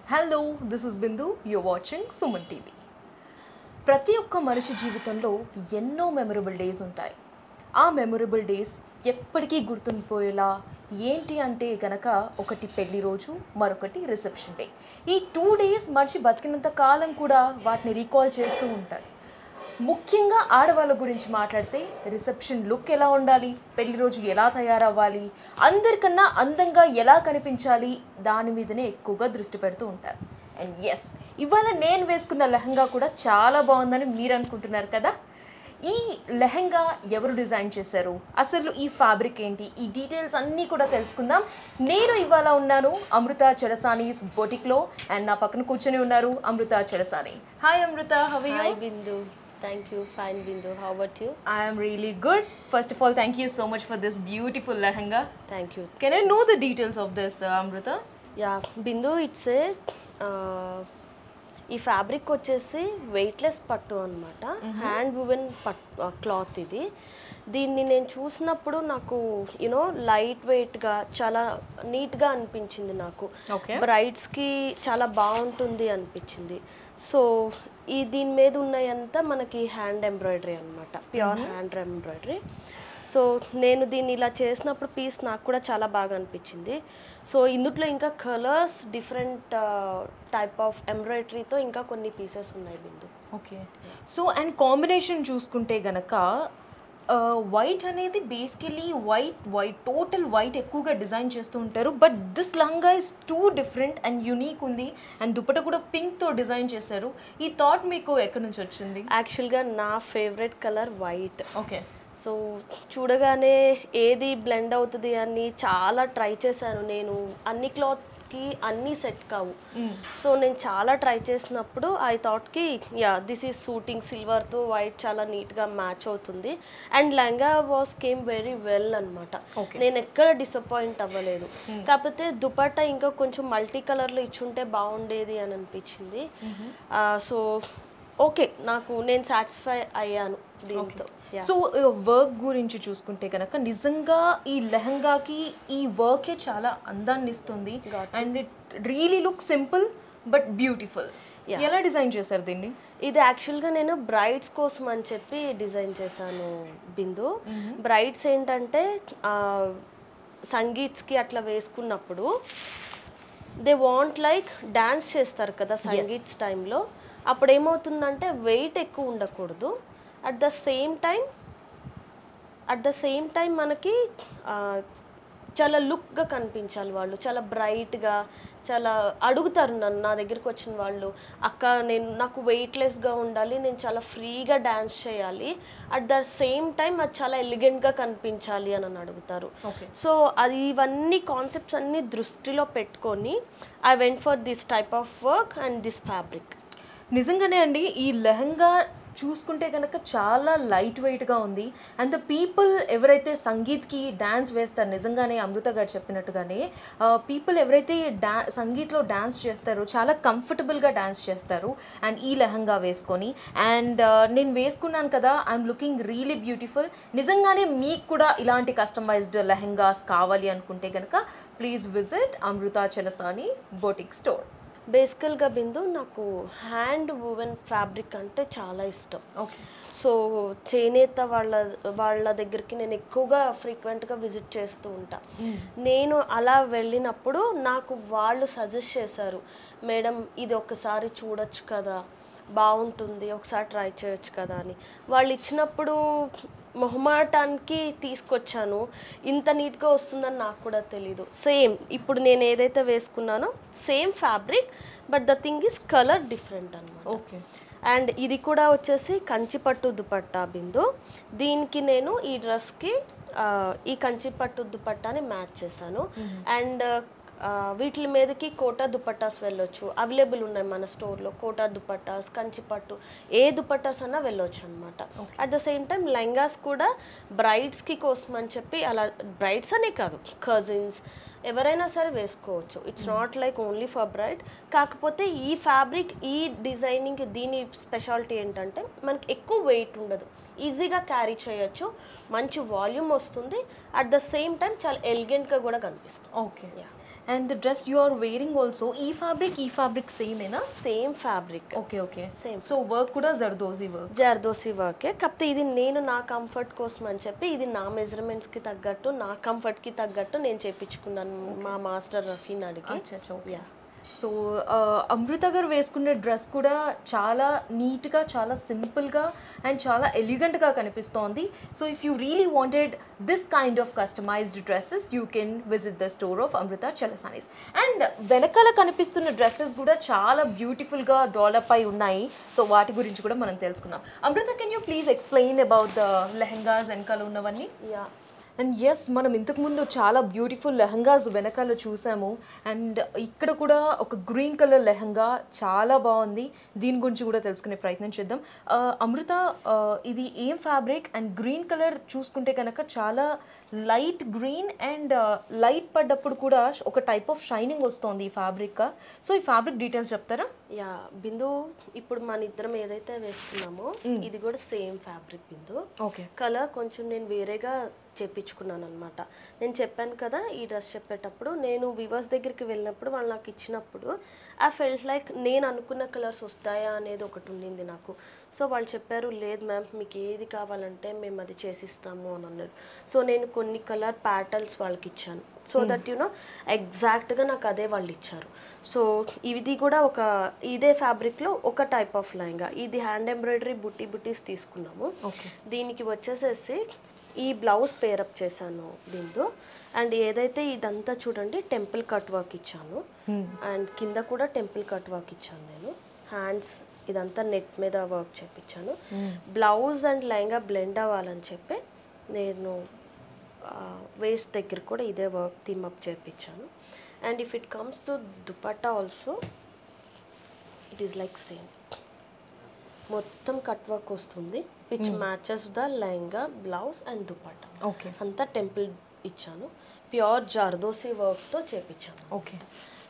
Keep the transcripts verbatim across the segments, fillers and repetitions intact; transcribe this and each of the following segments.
Hello this is Bindu you watching Suman TV. ప్రతి ఒక్క మనిషి జీవితంలో ఎన్నో మెమరబుల్ డేస్ ఉంటాయి. ఆ మెమరబుల్ డేస్ ఎప్పటికీ గుర్తుండిపోయేలా ఏంటి అంటే గనక ఒకటి పెళ్లి రోజు, మరొకటి రిసెప్షన్ డే. ఈ టూ డేస్ మనిషి బతికినంత కాలం కూడా వాటిని రీకాల్ చేస్తూ ఉంటాడు. ముఖ్యంగా ఆడవాళ్ళ గురించి మాట్లాడితే రిసెప్షన్ లుక్ ఎలా ఉండాలి, పెళ్లి రోజు ఎలా తయారవ్వాలి, అందరికన్నా అందంగా ఎలా కనిపించాలి, దాని మీదనే ఎక్కువగా దృష్టి పెడుతూ ఉంటారు. అండ్ ఎస్, ఇవాళ నేను వేసుకున్న లెహంగా కూడా చాలా బాగుందని మీరు అనుకుంటున్నారు కదా. ఈ లెహంగా ఎవరు డిజైన్ చేశారు, అసలు ఈ ఫ్యాబ్రిక్ ఏంటి, ఈ డీటెయిల్స్ అన్నీ కూడా తెలుసుకుందాం. నేను ఇవాళ ఉన్నాను అమృత చలసానీస్ బొటిక్లో, అండ్ నా పక్కన కూర్చొని ఉన్నారు Amrutha Chalasani. Hi Amrutha, how are you? Hi Bindu, thank you, fine Bindu, how about you? I am really good. First of all, thank you so much for this beautiful lehenga. Thank you. Can I know the details of this, uh, Amrita? Yeah, Bindu, it's a uh, ఈ fabric వచ్చేసి weightless పట్టు అనమాట, hand woven పట్ cloth ఇది. దీన్ని నేను చూసినప్పుడు నాకు యూనో లైట్ వెయిట్గా చాలా నీట్గా అనిపించింది. నాకు బ్రైడ్స్కి చాలా బాగుంటుంది అనిపించింది. సో ఈ దీని మీద ఉన్నాయంతా మనకి హ్యాండ్ ఎంబ్రాయిడరీ అనమాట, ప్యూర్ హ్యాండ్ ఎంబ్రాయిడరీ. సో నేను దీన్ని ఇలా చేసినప్పుడు పీస్ నాకు కూడా చాలా బాగా అనిపించింది. సో ఇందులో ఇంకా కలర్స్, డిఫరెంట్ టైప్ ఆఫ్ ఎంబ్రాయిడరీతో ఇంకా కొన్ని పీసెస్ ఉన్నాయి Bindu. Okay. So and combination చూసుకుంటే గనక వైట్ అనేది basically white white total white ఎక్కువగా డిజైన్ చేస్తూ ఉంటారు. But this langa is too different and unique ఉంది. అండ్ దుపట్ట కూడా పింక్తో డిజైన్ చేశారు. ఈ థాట్ మీకు ఎక్కడి నుంచి వచ్చింది? యాక్చువల్గా నా favourite colour white. Okay. So చూడగానే ఏది బ్లెండ్ అవుతుంది అని చాలా ట్రై చేశాను. నేను అన్ని క్లాత్కి అన్నీ సెట్ కావు. సో నేను చాలా ట్రై చేసినప్పుడు ఐ థాట్కి యా దిస్ ఈజ్ సూటింగ్, సిల్వర్తో వైట్ చాలా నీట్గా మ్యాచ్ అవుతుంది. And lehenga was came very well అనమాట. నేను ఎక్కడ డిసప్పాయింట్ అవ్వలేదు. కాకపోతే దుపట్టా ఇంకా కొంచెం మల్టీ కలర్లో ఇచ్చుంటే బాగుండేది అని అనిపించింది. సో ఓకే, నాకు నేను సాటిస్ఫై అయ్యాను దీంతో. సో వర్క్ గురించి చూసుకుంటే కనుక నిజంగా ఈ లెహంగాకి ఈ వర్కే చాలా అందాన్ని ఇస్తుంది. And it really look simple but beautiful. ఎలా డిజైన్ చేశారు దీన్ని? ఇది యాక్చువల్గా నేను బ్రైడ్స్ కోసం అని చెప్పి డిజైన్ చేశాను బిందు. బ్రైడ్స్ ఏంటంటే సంగీత్స్కి అట్లా వేసుకున్నప్పుడు దే వాంట్ లైక్ డ్యాన్స్ చేస్తారు కదా సంగీత్స్ టైంలో. అప్పుడు ఏమవుతుందంటే వెయిట్ ఎక్కువ ఉండకూడదు, at the same time at the same time మనకి చాలా లుక్గా కనిపించాలి. వాళ్ళు చాలా బ్రైట్గా చాలా అడుగుతారు నన్ను, నా దగ్గరికి వచ్చిన వాళ్ళు, అక్క నేను నాకు వెయిట్లెస్గా ఉండాలి, నేను చాలా ఫ్రీగా డ్యాన్స్ చేయాలి, అట్ ద సేమ్ టైం అది చాలా ఎలిగెంట్గా కనిపించాలి అని అని అడుగుతారు. సో అది ఇవన్నీ కాన్సెప్ట్స్ అన్నీ దృష్టిలో పెట్టుకొని I went for this type of work and this fabric. నిజంగానే అండి, ఈ లెహంగా చూసుకుంటే కనుక చాలా లైట్ వెయిట్గా ఉంది. అండ్ ద పీపుల్ ఎవరైతే సంగీత్కి డ్యాన్స్ వేస్తారు, నిజంగానే అమృత గారు చెప్పినట్టుగానే పీపుల్ ఎవరైతే డా సంగీత్లో డ్యాన్స్ చేస్తారో చాలా కంఫర్టబుల్గా డ్యాన్స్ చేస్తారు. అండ్ ఈ లెహంగా వేసుకొని అండ్ నేను వేసుకున్నాను కదా, ఐఎమ్ లుకింగ్ రియలీ బ్యూటిఫుల్. నిజంగానే మీకు కూడా ఇలాంటి కస్టమైజ్డ్ లెహంగాస్ కావాలి అనుకుంటే కనుక please visit Amrutha Chalasani boutique store. బేసికల్గా బిందు నాకు హ్యాండ్ వువెన్ ఫ్యాబ్రిక్ అంటే చాలా ఇష్టం. ఓకే. సో చేనేత వాళ్ళ వాళ్ళ దగ్గరికి నేను ఎక్కువగా ఫ్రీక్వెంట్గా విజిట్ చేస్తూ ఉంటా. నేను అలా వెళ్ళినప్పుడు నాకు వాళ్ళు సజెస్ట్ చేశారు, మేడం ఇది ఒకసారి చూడొచ్చు కదా, బాగుంటుంది, ఒకసారి ట్రై చేయొచ్చు కదా అని. వాళ్ళు ఇచ్చినప్పుడు మొహమాటానికి తీసుకొచ్చాను. ఇంత నీట్గా వస్తుందని నాకు కూడా తెలీదు. సేమ్ ఇప్పుడు నేను ఏదైతే వేసుకున్నానో same fabric, but the thing is colour different అనమాట. ఓకే. అండ్ ఇది కూడా వచ్చేసి కంచిపట్టు దుపట్టా బిందు. దీనికి నేను ఈ డ్రెస్కి ఈ కంచిపట్టు దుపట్టాని మ్యాచ్ చేశాను. అండ్ వీటి మీదకి కోటా దుపట్టాస్ వెళ్ళొచ్చు, అవైలబుల్ ఉన్నాయి మన స్టోర్లో. కోటా దుపట్టాస్, కంచిపట్టు, ఏ దుపట్టాస్ అన్నా వెళ్ళొచ్చు అనమాట. At the same time lehengas కూడా బ్రైడ్స్కి కోసం అని చెప్పి, అలా బ్రైడ్స్ అనే కాదు, కజిన్స్ ఎవరైనా సరే వేసుకోవచ్చు. It's not like only for bride. కాకపోతే ఈ ఫ్యాబ్రిక్, ఈ డిజైనింగ్, దీని స్పెషాలిటీ ఏంటంటే మనకి ఎక్కువ వెయిట్ ఉండదు, ఈజీగా క్యారీ చేయొచ్చు, మంచి వాల్యూమ్ వస్తుంది, అట్ ద సేమ్ టైం చాలా ఎలిగెంట్గా కూడా కనిపిస్తుంది. Okay. And the dress you are wearing also ఈ ఫ్యాబ్రిక్ ఈ ఫ్యాబ్రిక్ సేమేనా? Same fabric. Okay okay same. So work కూడా జర్దోజీ వర్క్. జర్దోసి వర్కే, కాకపోతే ఇది నేను నా కంఫర్ట్ కోసం అని చెప్పి ఇది నా మెజర్మెంట్స్కి తగ్గట్టు నా కంఫర్ట్కి తగ్గట్టు నేను చేయించుకున్నాను మా మాస్టర్ రఫీని అడిగి. యా. సో అమృత గారు వేసుకునే డ్రెస్ కూడా చాలా నీట్గా, చాలా సింపుల్గా అండ్ చాలా ఎలిగెంట్గా కనిపిస్తోంది. So if you really wanted this kind of customised dresses you can visit the store of Amrita Chalasani's. And వెనకాల కనిపిస్తున్న డ్రెస్సెస్ కూడా చాలా బ్యూటిఫుల్గా డెవలప్ అయి ఉన్నాయి. సో వాటి గురించి కూడా మనం తెలుసుకుందాం. Amrita, can you please explain about the lehengas వెనకాల ఉన్నవన్నీ? యా. అండ్ ఎస్, మనం ఇంతకుముందు చాలా బ్యూటిఫుల్ లెహంగాస్ వెనకాల చూసాము. అండ్ ఇక్కడ కూడా ఒక గ్రీన్ కలర్ లెహంగా చాలా బాగుంది. దీని గురించి కూడా తెలుసుకునే ప్రయత్నం చేద్దాం. అమృత, ఇది ఏం ఫ్యాబ్రిక్? అండ్ గ్రీన్ కలర్ చూసుకుంటే కనుక చాలా లైట్ గ్రీన్ అండ్ లైట్ పడ్డప్పుడు కూడా ఒక టైప్ ఆఫ్ షైనింగ్ వస్తుంది ఈ ఫ్యాబ్రిక్. సో ఈ ఫ్యాబ్రిక్ డీటెయిల్స్ చెప్తారా? యా బిందు, ఇప్పుడు మన ఇద్దరం ఏదైతే వేసుకున్నామో ఇది కూడా same fabric Bindu. Okay. Colour కొంచెం నేను వేరేగా చేపించుకున్నాను అనమాట. నేను చెప్పాను కదా ఈ డ్రెస్ చెప్పేటప్పుడు, నేను వివర్స్ దగ్గరికి వెళ్ళినప్పుడు వాళ్ళు నాకు ఇచ్చినప్పుడు ఐ ఫెల్ట్ లైక్ నేను అనుకున్న కలర్స్ వస్తాయా అనేది ఒకటి ఉండింది నాకు. సో వాళ్ళు చెప్పారు, లేదు మ్యామ్ మీకు ఏది కావాలంటే మేము అది చేసిస్తాము అని అన్నారు. సో నేను కొన్ని కలర్ ప్యాటర్న్స్ వాళ్ళకి ఇచ్చాను, సో దట్ యునో ఎగ్జాక్ట్గా నాకు అదే వాళ్ళు ఇచ్చారు. సో ఇది కూడా ఒక ఇదే ఫ్యాబ్రిక్లో ఒక టైప్ ఆఫ్ లెహంగా. ఇది హ్యాండ్ ఎంబ్రాయిడరీ బుట్టి బుట్టీస్ తీసుకున్నాము. ఓకే. దీనికి వచ్చేసేసి ఈ బ్లౌజ్ పేరప్ చేశాను బిందు. అండ్ ఏదైతే ఇదంతా చూడండి టెంపుల్ కట్ వర్క్ ఇచ్చాను. అండ్ కింద కూడా టెంపుల్ కట్ వర్క్ ఇచ్చాను నేను. హ్యాండ్స్ ఇదంతా నెట్ మీద వర్క్ చేపించాను. బ్లౌజ్ అండ్ లెహంగా బ్లెండ్ అవ్వాలని చెప్పి నేను వేస్ట్ దగ్గర కూడా ఇదే వర్క్ థీమ్ అప్ చేపించాను. And if it comes to dupatta also it is like same, మొత్తం కట్ వర్క్ వస్తుంది which matches the lehenga blouse and dupatta. Okay. అంతా టెంపుల్ ఇచ్చాను, ప్యూర్ జర్దోసి వర్క్తో చేపించాను. ఓకే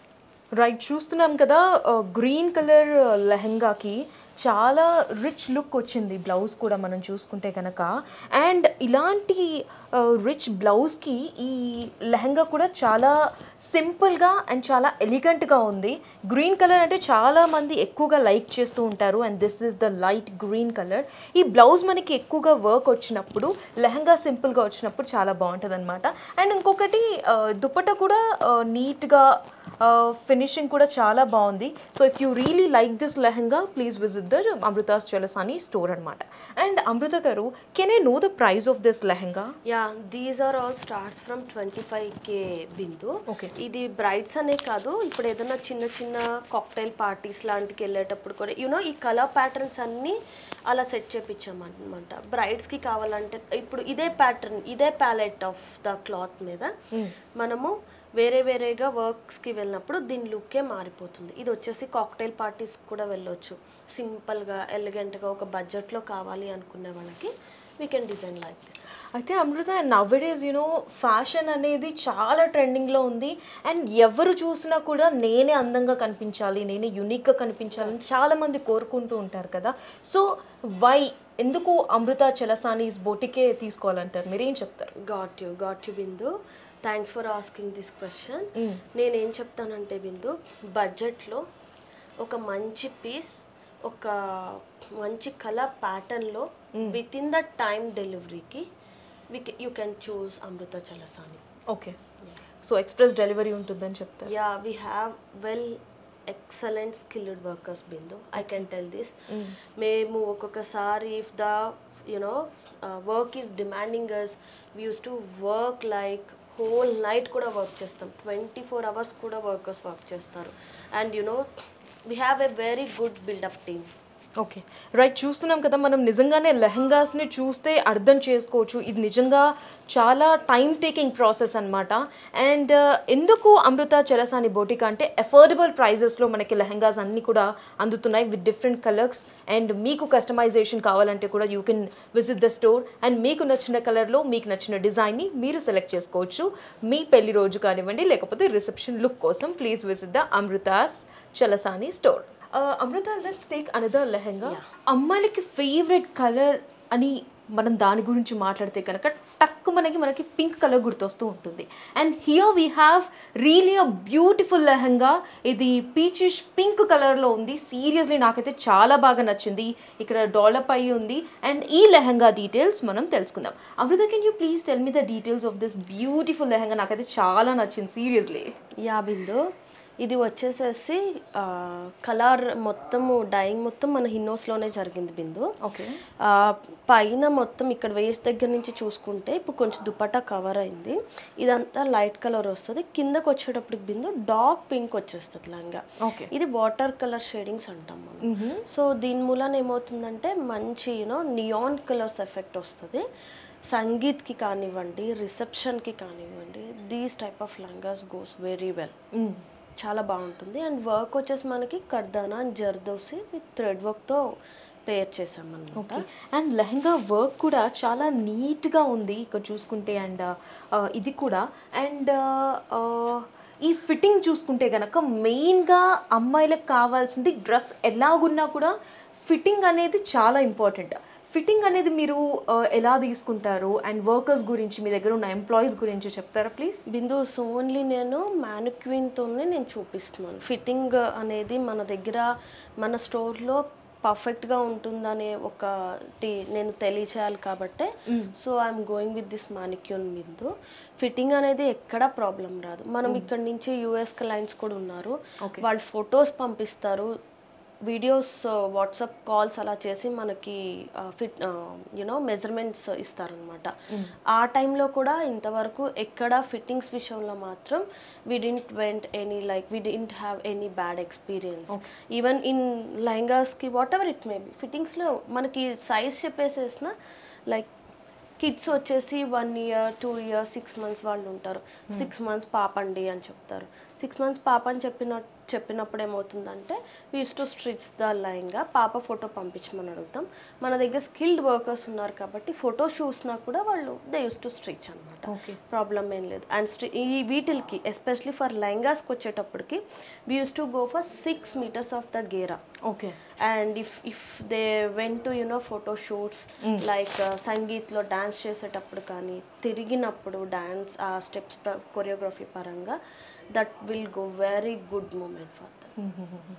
రైట్, చూస్తున్నాం కదా గ్రీన్ కలర్ లెహంగాకి చాలా రిచ్ లుక్ వచ్చింది బ్లౌజ్ కూడా మనం చూసుకుంటే కనుక. అండ్ ఇలాంటి రిచ్ బ్లౌజ్కి ఈ లెహంగా కూడా చాలా సింపుల్గా అండ్ చాలా ఎలిగెంట్గా ఉంది. గ్రీన్ కలర్ అంటే చాలామంది ఎక్కువగా లైక్ చేస్తూ ఉంటారు and this is the light green colour. ఈ బ్లౌజ్ మనకి ఎక్కువగా వర్క్ వచ్చినప్పుడు, లెహంగా సింపుల్గా వచ్చినప్పుడు చాలా బాగుంటుంది అనమాట. అండ్ ఇంకొకటి దుపట్టా కూడా నీట్గా, ఫినిషింగ్ కూడా చాలా బాగుంది. So if you really like this lehenga please visit the Amrita's Chalasani store అనమాట. అండ్ అమృత గారు, can I know the price of this lehenga? Yeah, these are all starts from twenty five K Bindu. Okay. ఇది బ్రైడ్స్ అనే కాదు, ఇప్పుడు ఏదైనా చిన్న చిన్న కాక్టైల్ పార్టీస్ లాంటికి వెళ్ళేటప్పుడు కూడా యూనో ఈ కలర్ ప్యాటర్న్స్ అన్నీ అలా సెట్ చేపించామన్నమాట. బ్రైడ్స్కి కావాలంటే ఇప్పుడు ఇదే ప్యాటర్న్, ఇదే ప్యాలెట్ ఆఫ్ ద క్లాత్ మీద మనము వేరే వేరేగా వర్క్స్కి వెళ్ళినప్పుడు దీని లుక్కే మారిపోతుంది. ఇది వచ్చేసి కాక్టైల్ పార్టీస్కి కూడా వెళ్ళొచ్చు, సింపుల్గా ఎలిగెంట్గా ఒక బడ్జెట్లో కావాలి అనుకునే వాళ్ళకి we can design like this. అయితే అమృత, నవ్వేడేస్ యూనో ఫ్యాషన్ అనేది చాలా ట్రెండింగ్లో ఉంది. అండ్ ఎవరు చూసినా కూడా నేనే అందంగా కనిపించాలి, నేనే యూనిక్గా కనిపించాలని చాలామంది కోరుకుంటూ ఉంటారు కదా. సో వై, ఎందుకు అమృత చలసానీస్ బోటికే తీసుకోవాలంటారు? మీరేం చెప్తారు? Got you got you Bindu, thanks for asking this question. నేనేం చెప్తానంటే బిందు, బడ్జెట్లో ఒక మంచి పీస్, ఒక మంచి కలర్ ప్యాటర్న్లో విత్ ఇన్ ద టైమ్ డెలివరీకి we you can choose Amrita Chalasani. Okay. So express delivery ఉంటుందని చెప్తారు? Yeah, we have well excellent skilled workers Bindu, I can tell this. మేము ఒక్కొక్కసారి if the you know work is demanding as, we use to work like whole night కూడా work చేస్తాం, twenty four hours కూడా workers work చేస్తారు. And you know we have a very good buildup team. Okay right, చూస్తున్నాం కదా మనం నిజంగానే లెహంగాస్ని చూస్తే అర్థం చేసుకోవచ్చు ఇది నిజంగా చాలా టైం టేకింగ్ ప్రాసెస్ అనమాట. అండ్ ఎందుకు అమృత చలసాని బోటిక్ అంటే అఫోర్డబుల్ ప్రైజెస్లో మనకి లెహంగాస్ అన్నీ కూడా అందుతున్నాయి విత్ డిఫరెంట్ కలర్స్. అండ్ మీకు కస్టమైజేషన్ కావాలంటే కూడా you can visit the store and మీకు నచ్చిన కలర్లో మీకు నచ్చిన డిజైన్ని మీరు సెలెక్ట్ చేసుకోవచ్చు. మీ పెళ్లి రోజు కానివ్వండి లేకపోతే రిసెప్షన్ లుక్ కోసం please visit the Amrita's Chalasani store. Amrita, let's take another lehenga. అమ్మాయిలకి ఫేవరెట్ కలర్ అని మనం దాని గురించి మాట్లాడితే కనుక టక్కు మనకి మనకి పింక్ కలర్ గుర్తొస్తూ ఉంటుంది. And here we have really a beautiful lehenga. ఇది పీచిష్ పింక్ కలర్లో ఉంది. సీరియస్లీ నాకైతే చాలా బాగా నచ్చింది. ఇక్కడ డెవలప్ అయ్యి ఉంది. అండ్ ఈ లెహంగా డీటెయిల్స్ మనం తెలుసుకుందాం. Amrita, can you please tell me the details of this beautiful lehenga? నాకైతే చాలా నచ్చింది సీరియస్లీ. యా బిందు, ఇది వచ్చేసేసి కలర్ మొత్తము డైయింగ్ మొత్తం మన హిన్నోస్లోనే జరిగింది బిందు. ఓకే. పైన మొత్తం ఇక్కడ వేస్ట్ దగ్గర నుంచి చూసుకుంటే ఇప్పుడు కొంచెం దుపట్టా కవర్ అయింది. ఇదంతా లైట్ కలర్ వస్తుంది. కిందకు వచ్చేటప్పటికి బిందు డార్క్ పింక్ వచ్చేస్తుంది లంగా. ఓకే. ఇది వాటర్ కలర్ షేడింగ్స్ అంటాం మనం. సో దీని మూలన ఏమవుతుందంటే మంచి యూనో నియాన్ కలర్స్ ఎఫెక్ట్ వస్తుంది. సంగీత్కి కానివ్వండి, రిసెప్షన్కి కానివ్వండి, these type of langas goes very well. చాలా బాగుంటుంది. అండ్ వర్క్ వచ్చేసి మనకి kardana and zardosi with thread వర్క్తో పేర్ చేసామన్నమాట. అండ్ లెహంగా వర్క్ కూడా చాలా నీట్గా ఉంది ఇక్కడ చూసుకుంటే. అండ్ ఇది కూడా అండ్ ఈ ఫిట్టింగ్ చూసుకుంటే కనుక మెయిన్గా అమ్మాయిలకు కావాల్సింది డ్రెస్ ఎలాగున్నా కూడా ఫిట్టింగ్ అనేది చాలా ఇంపార్టెంట్. ఫిట్టింగ్ అనేది మీరు ఎలా తీసుకుంటారు? అండ్ వర్కర్స్ గురించి, మీ దగ్గర ఉన్న ఎంప్లాయీస్ గురించి చెప్తారా ప్లీజ్? బిందు, సో ఓన్లీ నేను మ్యానుక్విన్తోనే నేను చూపిస్తున్నాను. ఫిట్టింగ్ అనేది మన దగ్గర మన స్టోర్లో పర్ఫెక్ట్గా ఉంటుందనే ఒకటి నేను తెలియచేయాలి కాబట్టి so I'm going with this mannequin. Bindu, fitting అనేది ఎక్కడా ప్రాబ్లం రాదు. మనం ఇక్కడ నుంచి యూఎస్ క్లయింట్స్ కూడా ఉన్నారు. వాళ్ళు ఫొటోస్ పంపిస్తారు, వీడియోస్ వాట్సాప్ కాల్స్ అలా చేసి మనకి ఫిట్ యూనో మెజర్మెంట్స్ ఇస్తారనమాట. ఆ టైంలో కూడా ఇంతవరకు ఎక్కడ ఫిట్టింగ్స్ విషయంలో మాత్రం we didn't went any like we didn't have any bad experience. Even in లెహంగాస్కి what ever it may be ఫిట్టింగ్స్లో మనకి సైజ్ చెప్పేసేసిన లైక్ కిడ్స్ వచ్చేసి one year two year six months వాళ్ళు ఉంటారు. సిక్స్ మంత్స్ పాపండి అని చెప్తారు. సిక్స్ మంత్స్ పాప అని చెప్పిన చెప్పినప్పుడు ఏమవుతుందంటే we use to stitch the lehenga. పాప ఫోటో పంపించమని అడుగుతాం. మన దగ్గర స్కిల్డ్ వర్కర్స్ ఉన్నారు కాబట్టి ఫోటో చూసినా కూడా వాళ్ళు దే యూస్ టు స్టిచ్ అనమాట. ప్రాబ్లం ఏం లేదు. అండ్ స్టి ఈ వీటిల్కి ఎస్పెషలీ ఫర్ లెహంగాస్కి వచ్చేటప్పటికి we use to go for six metres of the ghera. Okay. And if if they went to you know photo shoots like సంగీత్లో డాన్స్ చేసేటప్పుడు కానీ తిరిగినప్పుడు డాన్స్ ఆ స్టెప్స్ కొరియోగ్రఫీ పరంగా that will go very good moment for that.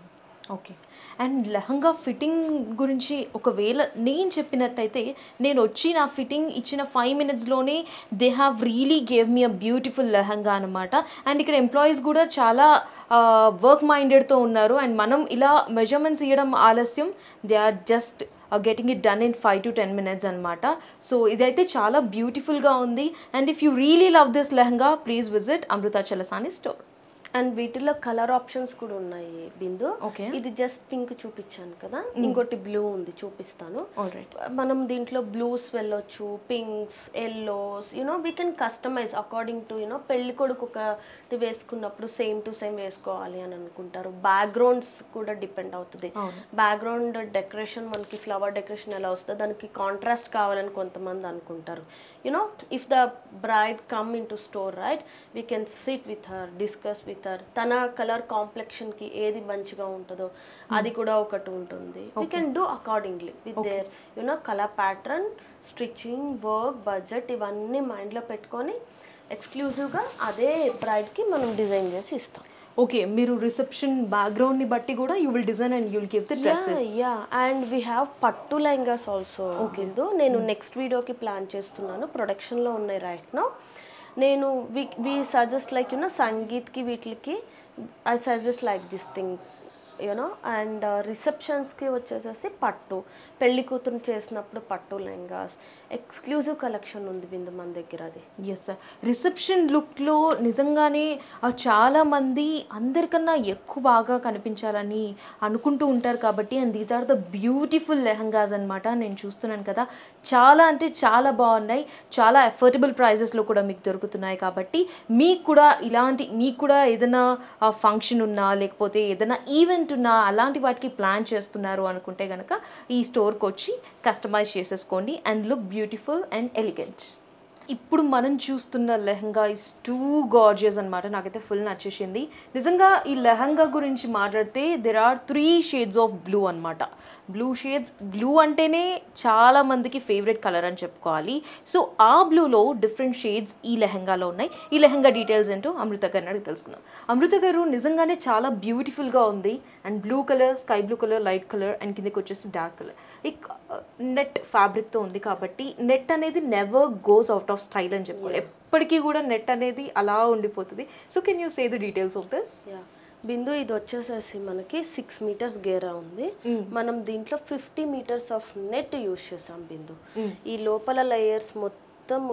Okay. And lehenga fitting గురించి ఒకవేళ నేను చెప్పినట్టయితే నేను వచ్చి నా ఫిట్టింగ్ ఇచ్చిన ఫైవ్ మినిట్స్లోనే they have really gave me a beautiful lehenga అనమాట. అండ్ ఇక్కడ ఎంప్లాయీస్ కూడా చాలా వర్క్ మైండెడ్తో ఉన్నారు. అండ్ మనం ఇలా మెజర్మెంట్స్ ఇవ్వడం ఆలస్యం, they are just getting it done in five to ten minutes అనమాట. సో ఇదైతే చాలా బ్యూటిఫుల్గా ఉంది. And if you really love this lehenga please visit Amrutha Chalasani store. And వీటిలో కలర్ ఆప్షన్స్ కూడా ఉన్నాయి బిందు. ఇది జస్ట్ పింక్ చూపించాను కదా, ఇంకోటి బ్లూ ఉంది చూపిస్తాను. మనం దీంట్లో బ్లూస్ వెళ్ళొచ్చు, pinks, yellows, you know we can customise according to you know పెళ్లి కొడుకు ఒకటి వేసుకున్నప్పుడు సేమ్ టు సేమ్ వేసుకోవాలి అని అనుకుంటారు. బ్యాక్గ్రౌండ్స్ కూడా డిపెండ్ అవుతుంది. బ్యాక్గ్రౌండ్ డెకరేషన్ మనకి ఫ్లవర్ డెకరేషన్ ఎలా వస్తుందో దానికి కాంట్రాస్ట్ కావాలని కొంతమంది అనుకుంటారు. You know if the bride come in to store right, we can sit with her, discuss with her. తన కలర్ కాంప్లెక్షన్కి ఏది మంచిగా ఉంటుందో అది కూడా ఒకటి ఉంటుంది. We can do accordingly with their you know colour pattern, stitching, work, budget ఇవన్నీ మైండ్లో పెట్టుకొని ఎక్స్క్లూజివ్గా అదే బ్రైడ్కి మనం డిజైన్ చేసి ఇస్తాం. ఓకే. మీరు రిసెప్షన్ బ్యాక్గ్రౌండ్ని బట్టి కూడా you will design and you will give the dresses. Yeah and we have pattu lehengas also. Okay. నేను నెక్స్ట్ వీడియోకి ప్లాన్ చేస్తున్నాను, ప్రొడక్షన్లో ఉన్నాయి రైట్ నౌ. నేను we we suggest like you know సంగీత్కి వీటికి I suggest like this thing you know. And రిసెప్షన్స్కి వచ్చేసేసి పట్టు, పెళ్లి కూతురు చేసినప్పుడు పట్టు లెహంగాస్ ఎక్స్క్లూజివ్ కలెక్షన్ ఉంది బిందు మన దగ్గర. అది ఎస్ సార్. రిసెప్షన్ లుక్లో నిజంగానే చాలామంది అందరికన్నా ఎక్కువ బాగా కనిపించాలని అనుకుంటూ ఉంటారు కాబట్టి, and these are the beautiful lehengas అనమాట. నేను చూస్తున్నాను కదా, చాలా అంటే చాలా బాగున్నాయి. చాలా అఫోర్డబుల్ ప్రైజెస్లో కూడా మీకు దొరుకుతున్నాయి కాబట్టి మీకు కూడా ఇలాంటి మీకు కూడా ఏదైనా ఫంక్షన్ ఉన్నా లేకపోతే ఏదైనా ఈవెంట్ ఉన్నా అలాంటి వాటికి ప్లాన్ చేస్తున్నారు అనుకుంటే కనుక ఈ స్టోర్కి వచ్చి కస్టమైజ్ చేసేసుకోండి and look beautiful and elegant. ఇప్పుడు మనం చూస్తున్న లెహంగా ఇస్ టూ గార్జియస్ అనమాట. నాకైతే ఫుల్ నచ్చేసింది. నిజంగా ఈ లెహంగా గురించి మాట్లాడితే there are three shades of blue అనమాట. బ్లూ షేడ్స్, బ్లూ అంటేనే చాలా మందికి ఫేవరెట్ కలర్ అని చెప్పుకోవాలి. సో ఆ బ్లూలో డిఫరెంట్ షేడ్స్ ఈ లెహంగాలో ఉన్నాయి. ఈ లెహంగా డీటెయిల్స్ ఏంటో అమృత గారిని అడిగి తెలుసుకుందాం. అమృత గారు, నిజంగానే చాలా బ్యూటిఫుల్గా ఉంది. And blue colour, sky blue colour, light colour, and కిందకి వచ్చేసి డార్క్ కలర్. ఈ నెట్ ఫ్యాబ్రిక్తో ఉంది కాబట్టి నెట్ అనేది never goes out of style అని చెప్పాలి. ఎప్పటికీ కూడా నెట్ అనేది అలా ఉండిపోతుంది. So can you say the details of this? Bindu, ఇది వచ్చేసేసి మనకి సిక్స్ మీటర్స్ గేరా ఉంది. మనం దీంట్లో fifty metres of net use చేసాం బిందు. ఈ లోపల లేయర్స్ మొత్తము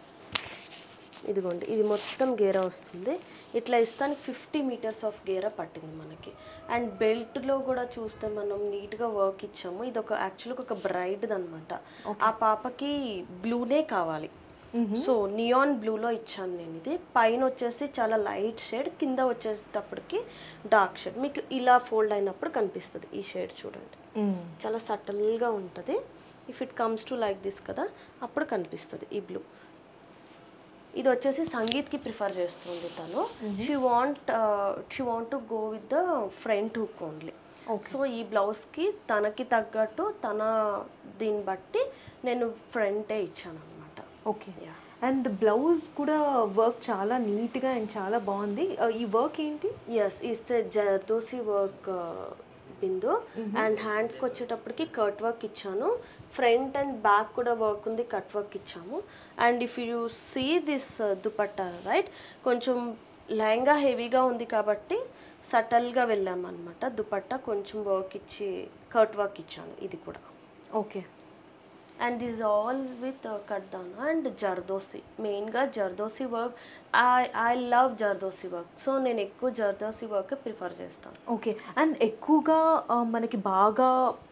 ఇదిగోండి, ఇది మొత్తం గేరా వస్తుంది. ఇట్లా ఇస్తానికి ఫిఫ్టీ మీటర్స్ ఆఫ్ గేరా పట్టింది మనకి. అండ్ బెల్ట్లో కూడా చూస్తే మనం నీట్గా వర్క్ ఇచ్చాము. ఇది ఒక యాక్చువల్గా ఒక బ్రైడ్ది అనమాట. ఆ పాపకి బ్లూనే కావాలి, సో నియాన్ బ్లూలో ఇచ్చాను నేను. ఇది పైన వచ్చేసి చాలా లైట్ షేడ్, కింద వచ్చేటప్పటికి డార్క్ షేడ్. మీకు ఇలా ఫోల్డ్ అయినప్పుడు కనిపిస్తుంది ఈ షేడ్, చూడండి చాలా సటిల్గా ఉంటుంది. If it comes to like this కదా, అప్పుడు కనిపిస్తుంది ఈ బ్లూ. ఇది వచ్చేసి సంగీత్కి ప్రిఫర్ చేస్తుంది తను. She want she want to go with the front hook only. So ఈ బ్లౌజ్కి తనకి తగ్గట్టు తన దీన్ని బట్టి నేను ఫ్రంటే ఇచ్చాను అనమాట. ఓకే. అండ్ బ్లౌజ్ కూడా వర్క్ చాలా నీట్గా అండ్ చాలా బాగుంది. ఈ వర్క్ ఏంటి? Yes, is zardosi work Bindu. And హ్యాండ్స్కి వచ్చేటప్పటికి కట్ వర్క్ ఇచ్చాను. ఫ్రంట్ అండ్ బ్యాక్ కూడా వర్క్ ఉంది, కట్ వర్క్ ఇచ్చాము. And if you see this dupatta right, కొంచెం లెహంగా హెవీగా ఉంది కాబట్టి సటల్గా వెళ్ళాము అనమాట. దుపట్టా కొంచెం వర్క్ ఇచ్చి కట్ వర్క్ ఇచ్చాను ఇది కూడా. Okay. And this all with kaddana and zardosi. మెయిన్గా zardosi work, I I love zardosi work. So నేను ఎక్కువ జర్దోసి వర్క్ ప్రిఫర్ చేస్తాను. ఓకే. అండ్ ఎక్కువగా మనకి బాగా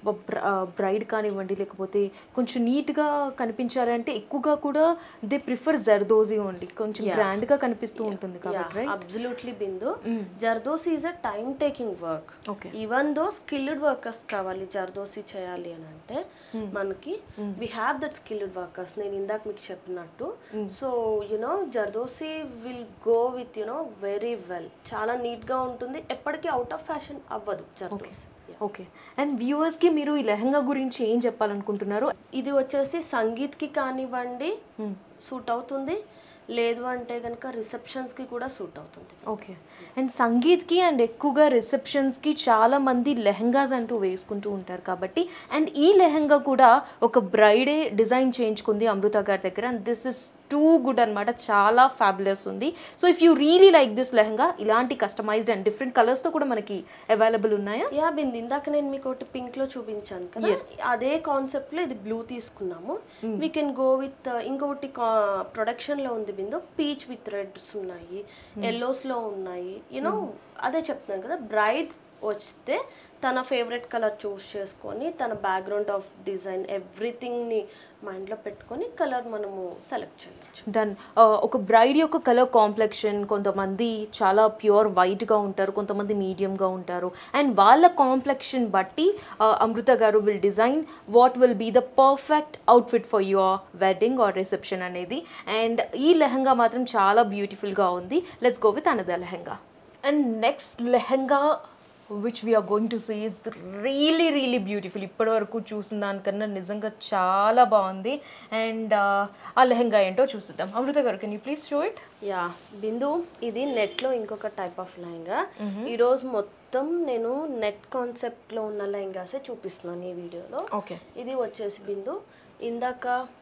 బ్రైడ్ కానివ్వండి, లేకపోతే కొంచెం నీట్గా కనిపించాలి అంటే ఎక్కువగా కూడా దే ప్రిఫర్ జర్దోసి ఓన్లీ, కొంచెం గ్రాండ్గా కనిపిస్తూ ఉంటుంది కాబట్టి. Absolutely Bindu. Zardosi is a time taking work. Okay. Even though skilled workers కావాలి జర్దోసి చేయాలి అని అంటే మనకి we have that skilled workers, నేను ఇందాక మీకు చెప్పినట్టు. So you know zardosi will go with you know very well, చాలా నీట్గా ఉంటుంది, ఎప్పటికీ అవుట్ ఆఫ్ ఫ్యాషన్ అవ్వదు జర్దోసి. ఓకే. అండ్ వ్యూవర్స్కి మీరు ఈ లెహంగా గురించి ఏం చెప్పాలనుకుంటున్నారు? ఇది వచ్చేసి సంగీత్కి కానివ్వండి సూట్ అవుతుంది, లేదు అంటే కనుక రిసెప్షన్స్కి కూడా సూట్ అవుతుంది. ఓకే. అండ్ సంగీత్కి అండ్ ఎక్కువగా రిసెప్షన్స్కి చాలా మంది లెహంగాస్ అంటూ వేసుకుంటూ ఉంటారు కాబట్టి, అండ్ ఈ లెహంగా కూడా ఒక బ్రైడే డిజైన్ చేయించుకుంది అమృత గారి దగ్గర. And this is too good అనమాట, చాలా ఫ్యాబులస్ ఉంది. So if you really like this lehenga, ఇలాంటి కస్టమైజ్డ్ అండ్ డిఫరెంట్ కలర్స్తో కూడా మనకి అవైలబుల్ ఉన్నాయా? యా బింది, ఇందాక నేను మీకు ఒకటి పింక్లో చూపించాను కదా, అదే కాన్సెప్ట్లో ఇది బ్లూ తీసుకున్నాము. వీ కెన్ గో విత్ ఇంకొకటి ప్రొడక్షన్లో ఉంది బిందు, పీచ్ విత్ రెడ్స్ ఉన్నాయి, ఎల్లోస్లో ఉన్నాయి. యూనో అదే చెప్తున్నాను కదా, బ్రైడ్ వస్తే తన ఫేవరెట్ కలర్ చూస్ చేసుకొని తన బ్యాక్గ్రౌండ్ ఆఫ్ డిజైన్ ఎవ్రీథింగ్ని మైండ్లో పెట్టుకొని కలర్ మనము సెలెక్ట్ చేయొచ్చు. డన్. ఒక బ్రైడ్ యొక్క కలర్ కాంప్లెక్షన్, కొంతమంది చాలా ప్యూర్ వైట్గా ఉంటారు, కొంతమంది మీడియంగా ఉంటారు. అండ్ వాళ్ళ కాంప్లెక్షన్ బట్టి అమృత గారు will design what will be the perfect outfit for your wedding or reception అనేది. అండ్ ఈ లెహంగా మాత్రం చాలా బ్యూటిఫుల్గా ఉంది. Let's go with another lehenga. And next lehenga which we're going to see is really really beautiful. ఇప్పటి వరకు చూసిన దానికన్నా నిజంగా చాలా బాగుంది. అండ్ ఆ లెహంగా ఏంటో చూసిద్దాం. అమృత గారు, can you please show it? Yeah Bindu, ఇది నెట్లో ఇంకొక టైప్ ఆఫ్ లెహంగా. ఈరోజు మొత్తం నేను నెట్ కాన్సెప్ట్లో ఉన్న లెహంగాసే చూపిస్తున్నాను ఈ వీడియోలో. ఓకే. ఇది వచ్చేసి బిందు, ఇందాక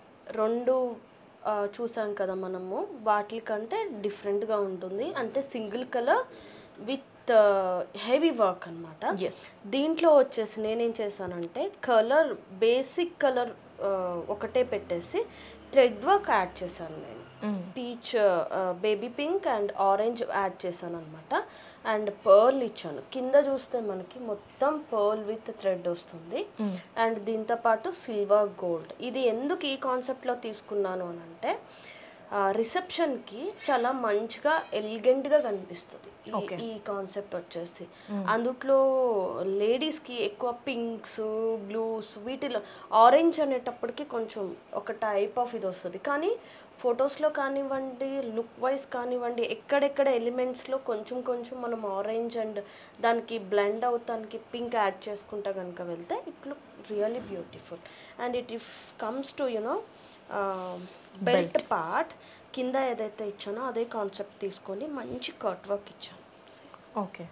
రెండు చూసాం కదా మనము, వాటి కంటే డిఫరెంట్గా ఉంటుంది. అంటే single colour with heavy work అనమాట. దీంట్లో వచ్చేసి నేనేం చేశానంటే కలర్ బేసిక్ కలర్ ఒకటే పెట్టేసి థ్రెడ్ వర్క్ యాడ్ చేశాను నేను. Peach, baby pink and orange add చేశాను అనమాట. అండ్ పర్ల్ ఇచ్చాను. కింద చూస్తే మనకి మొత్తం పర్ల్ విత్ థ్రెడ్ వస్తుంది. అండ్ దీంతో పాటు సిల్వర్ గోల్డ్. ఇది ఎందుకు ఈ కాన్సెప్ట్లో తీసుకున్నాను అని అంటే రిసెప్షన్కి చాలా మంచిగా ఎలిగెంట్గా కనిపిస్తుంది ఈ కాన్సెప్ట్ వచ్చేసి. అందుట్లో లేడీస్కి ఎక్కువ పింక్స్, బ్లూస్, వీటిలో ఆరెంజ్ అనేటప్పటికి కొంచెం ఒక టైప్ ఆఫ్ ఇది వస్తుంది. కానీ ఫొటోస్లో కానివ్వండి, లుక్ వైజ్ కానివ్వండి, ఎక్కడెక్కడ ఎలిమెంట్స్లో కొంచెం కొంచెం మనం ఆరెంజ్ అండ్ దానికి బ్లెండ్ అవుతానికి పింక్ యాడ్ చేసుకుంటా కనుక వెళ్తే it look really beautiful. And it if comes to you know belt part, కింద ఏదైతే ఇచ్చానో అదే కాన్సెప్ట్ తీసుకొని మంచి కట్ వర్క్ ఇచ్చాను. ఓకే.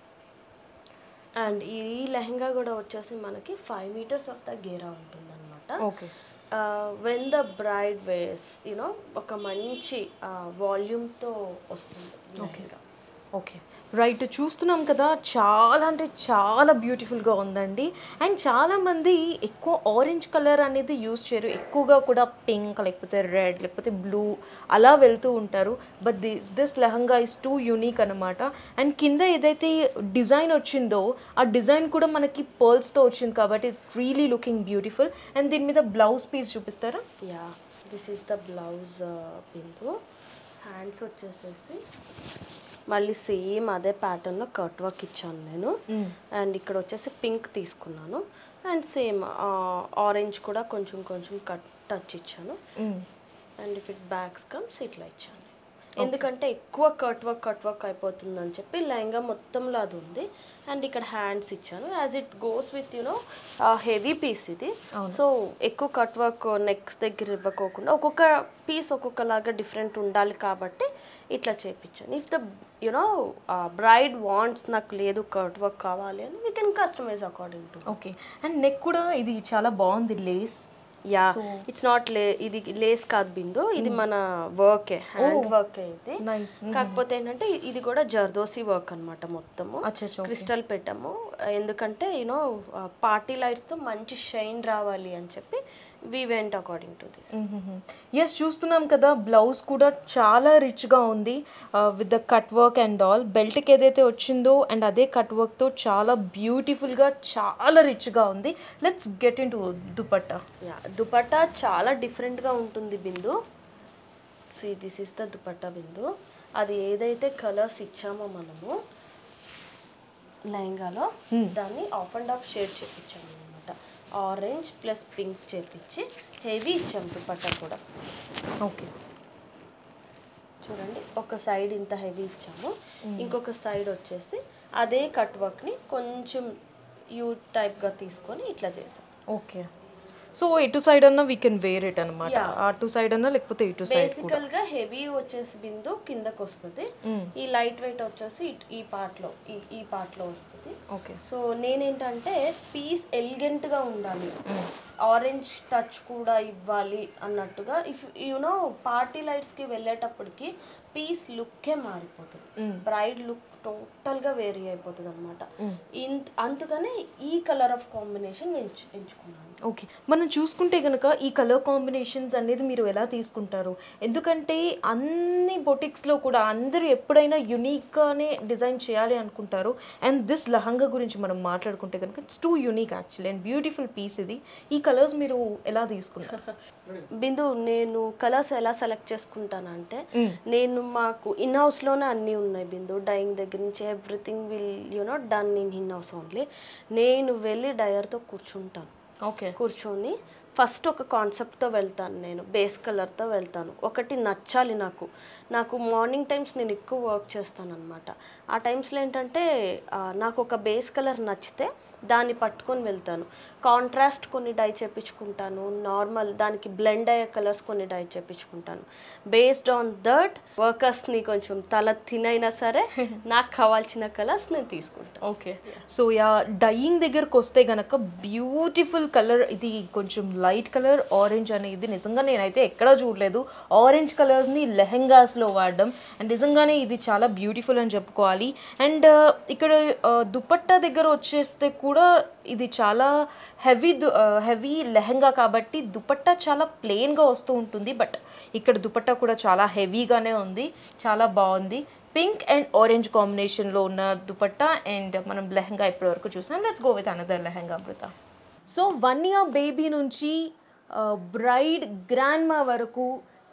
అండ్ ఈ లెహంగా కూడా వచ్చేసి మనకి ఫైవ్ మీటర్స్ ఆఫ్ ద గేరా ఉంటుంది అనమాట. Okay. When the bride wears you know ఒక మంచి వాల్యూమ్తో వస్తుంది లెహంగా. Okay, right. చూస్తున్నాం కదా, చాలా అంటే చాలా బ్యూటిఫుల్గా ఉందండి. అండ్ చాలామంది ఎక్కువ ఆరెంజ్ కలర్ అనేది యూజ్ చేయరు, ఎక్కువగా కూడా పింక్ లేకపోతే రెడ్ లేకపోతే బ్లూ అలా వెళ్తూ ఉంటారు. But this this lehenga is too unique అనమాట. అండ్ కింద ఏదైతే డిజైన్ వచ్చిందో ఆ డిజైన్ కూడా మనకి పర్ల్స్తో వచ్చింది కాబట్టి రియలీ లుకింగ్ బ్యూటిఫుల్. అండ్ దీని మీద బ్లౌజ్ పీస్ చూపిస్తారా? Yeah, this is the blouse pink. Hands వచ్చేసేసి మళ్ళీ సేమ్ అదే ప్యాటర్న్లో కట్ వర్క్ ఇచ్చాను నేను. అండ్ ఇక్కడ వచ్చేసి పింక్ తీసుకున్నాను అండ్ సేమ్ ఆరెంజ్ కూడా కొంచెం కొంచెం కట్ టచ్ ఇచ్చాను. And if it backs comes ఇట్లా ఇచ్చాను, ఎందుకంటే ఎక్కువ కట్ వర్క్ కట్ వర్క్ అయిపోతుందని చెప్పి లెహంగా మొత్తంలో అది ఉంది. అండ్ ఇక్కడ హ్యాండ్స్ ఇచ్చాను as it goes with you know heavy piece ఇది. సో ఎక్కువ కట్ వర్క్ నెక్స్ దగ్గర ఇవ్వకోకుండా ఒక్కొక్క పీస్ ఒక్కొక్కలాగా డిఫరెంట్ ఉండాలి కాబట్టి ఇట్లా చేయించాను. If the you know bride wants నాకు లేదు కట్ వర్క్ కావాలి అని we can customise according to. Okay. And neck కూడా ఇది చాలా బాగుంది, లేస్. యా, ఇట్స్ నాట్ లే ఇది లేస్ కాదు బిందు, ఇది మన వర్కే, హ్యాండ్ వర్క్ ఇది. కాకపోతే ఏంటంటే ఇది కూడా జర్దోసి వర్క్ అనమాట మొత్తము. క్రిస్టల్ పెట్టాము ఎందుకంటే యూనో పార్టీ లైట్స్ తో మంచి షైన్ రావాలి అని చెప్పి we went according to this. Yes, చూస్తున్నాం కదా, బ్లౌజ్ కూడా చాలా రిచ్గా ఉంది with the cut work and all. బెల్ట్కి ఏదైతే వచ్చిందో అండ్ అదే కట్ వర్క్తో చాలా బ్యూటిఫుల్గా చాలా రిచ్గా ఉంది. Let's get into dupatta. Yeah, dupatta చాలా డిఫరెంట్గా ఉంటుంది Bindu. See this is the dupatta Bindu. అది ఏదైతే కలర్స్ ఇచ్చామో మనము లెహంగాలో దాన్ని ఆఫ్ అండ్ ఆఫ్ షేడ్ చేయించాము అనమాట. ఆరెంజ్ ప్లస్ పింక్ చేపించి హెవీ ఇచ్చాము దుపట్టా కూడా. ఓకే, చూడండి, ఒక సైడ్ ఇంత హెవీ ఇచ్చాము, ఇంకొక సైడ్ వచ్చేసి అదే కట్ వర్క్ని కొంచెం యూ టైప్గా తీసుకొని ఇట్లా చేసాం. ఓకే, సో ఇటు సైడ్ అన్నా వీ కెన్ వేర్ ఇట్ అనమాట. అటు సైడ్ అన్నా లేకపోతే ఇటు సైడ్. బేసికల్ గా హెవీ వచ్చేసి బిందు కిందకి వస్తుంది, ఈ లైట్ వెయిట్ వచ్చేసి ఈ పార్ట్ లో ఈ ఈ పార్ట్ లో వస్తుంది. ఓకే, సో నేనేంటంటే పీస్ ఎలిగెంట్ గా ఉండాలి, ఆరెంజ్ టచ్ కూడా ఇవ్వాలి అన్నట్టుగా. ఇఫ్ యునో పార్టీ లైట్స్ కి వెళ్ళేటప్పటికి పీస్ లుక్కే మారిపోతుంది, బ్రైడ్ లుక్ టోటల్ గా వేరీ అయిపోతుంది అనమాట. అందుకనే ఈ కలర్ ఆఫ్ కాంబినేషన్ ఎంచు ఎంచుకున్నాను. ఓకే, మనం చూసుకుంటే కనుక ఈ కలర్ కాంబినేషన్స్ అనేది మీరు ఎలా తీసుకుంటారు? ఎందుకంటే అన్ని బొటిక్స్లో కూడా అందరూ ఎప్పుడైనా యునిక్గానే డిజైన్ చేయాలి అనుకుంటారు. అండ్ దిస్ లహంగా గురించి మనం మాట్లాడుకుంటే కనుక it's too unique actually and beautiful piece ఇది. ఈ కలర్స్ మీరు ఎలా తీసుకుంటారు? బిందు, నేను కలర్స్ ఎలా సెలెక్ట్ చేసుకుంటానంటే నేను మాకు ఇన్ హౌస్లోనే అన్నీ ఉన్నాయి బిందు. డైయింగ్ దగ్గర నుంచి everything will you know done in in house only. నేను వెళ్ళి డయర్తో కూర్చుంటాను. ఓకే, కూర్చొని ఫస్ట్ ఒక కాన్సెప్ట్తో వెళ్తాను, నేను బేస్ కలర్తో వెళ్తాను. ఒకటి నచ్చాలి నాకు. నాకు మార్నింగ్ టైమ్స్ నేను ఎక్కువ వర్క్ చేస్తాను అనమాట. ఆ టైమ్స్లో ఏంటంటే నాకు ఒక బేస్ కలర్ నచ్చితే దాన్ని పట్టుకొని వెళ్తాను. కాంట్రాస్ట్ కొన్ని డై చేయించుకుంటాను, నార్మల్ దానికి బ్లెండ్ అయ్యే కలర్స్ కొన్ని డై చేయించుకుంటాను. బేస్డ్ ఆన్ దట్ వర్కర్స్ని కొంచెం తల తినైనా సరే నాకు కావాల్సిన కలర్స్ నేను తీసుకుంటాను. ఓకే, సో యా, డైయింగ్ దగ్గరకు వస్తే గనక బ్యూటిఫుల్ కలర్ ఇది, కొంచెం లైట్ కలర్ ఆరెంజ్ అనేది నిజంగా నేనైతే ఎక్కడా చూడలేదు ఆరెంజ్ కలర్స్ని లెహెంగాస్లో వాడడం. అండ్ నిజంగానే ఇది చాలా బ్యూటిఫుల్ అని చెప్పుకోవాలి. అండ్ ఇక్కడ దుపట్టా దగ్గర వచ్చేస్తే కూడా ఇది చాలా హెవీ హెవీ లెహంగా కాబట్టి దుపట్టా చాలా ప్లెయిన్గా వస్తూ ఉంటుంది. బట్ ఇక్కడ దుపట్టా కూడా చాలా హెవీగానే ఉంది, చాలా బాగుంది. పింక్ అండ్ ఆరెంజ్ కాంబినేషన్లో ఉన్న దుపట్టా అండ్ మనం లెహంగా ఇప్పటి వరకు చూసాం. Let's go with another lehenga Amrutha. So one year baby నుంచి బ్రైడ్ గ్రాండ్ మా వరకు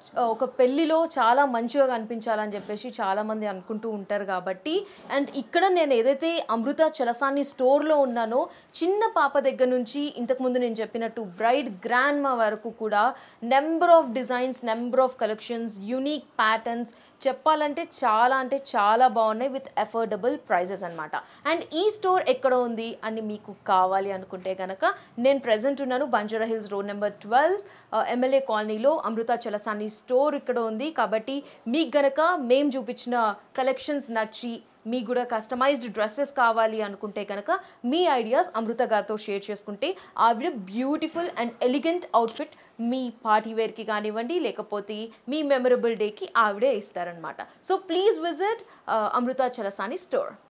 ఒక పెళ్ళిలో చాలా మంచిగా కనిపించాలని చెప్పేసి చాలామంది అనుకుంటూ ఉంటారు కాబట్టి, అండ్ ఇక్కడ నేను ఏదైతే అమృత చలసాని స్టోర్లో ఉన్నానో చిన్న పాప దగ్గర నుంచి ఇంతకుముందు నేను చెప్పినట్టు బ్రైడ్ గ్రాండ్ మా వరకు కూడా number of designs, number of collections, unique patterns చెప్పాలంటే చాలా అంటే చాలా బాగున్నాయి విత్ అఫోర్డబుల్ ప్రైజెస్ అనమాట. అండ్ ఈ స్టోర్ ఎక్కడ ఉంది అని మీకు కావాలి అనుకుంటే కనుక నేను ప్రెజెంట్ ఉన్నాను Banjara Hills road number twelve MLA కాలనీలో అమృత చలసాని స్టోర్ ఇక్కడ ఉంది. కాబట్టి మీకు గనక మేము చూపించిన కలెక్షన్స్ నచ్చి మీకు కూడా కస్టమైజ్డ్ డ్రెస్సెస్ కావాలి అనుకుంటే కనుక మీ ఐడియాస్ అమృత గారితో షేర్ చేసుకుంటే ఆవిడ బ్యూటిఫుల్ అండ్ ఎలిగెంట్ అవుట్ఫిట్ మీ పార్టీ వేర్కి కానివ్వండి లేకపోతే మీ మెమరబుల్ డేకి ఆవిడే ఇస్తారనమాట. So please visit Amrutha Chalasani store.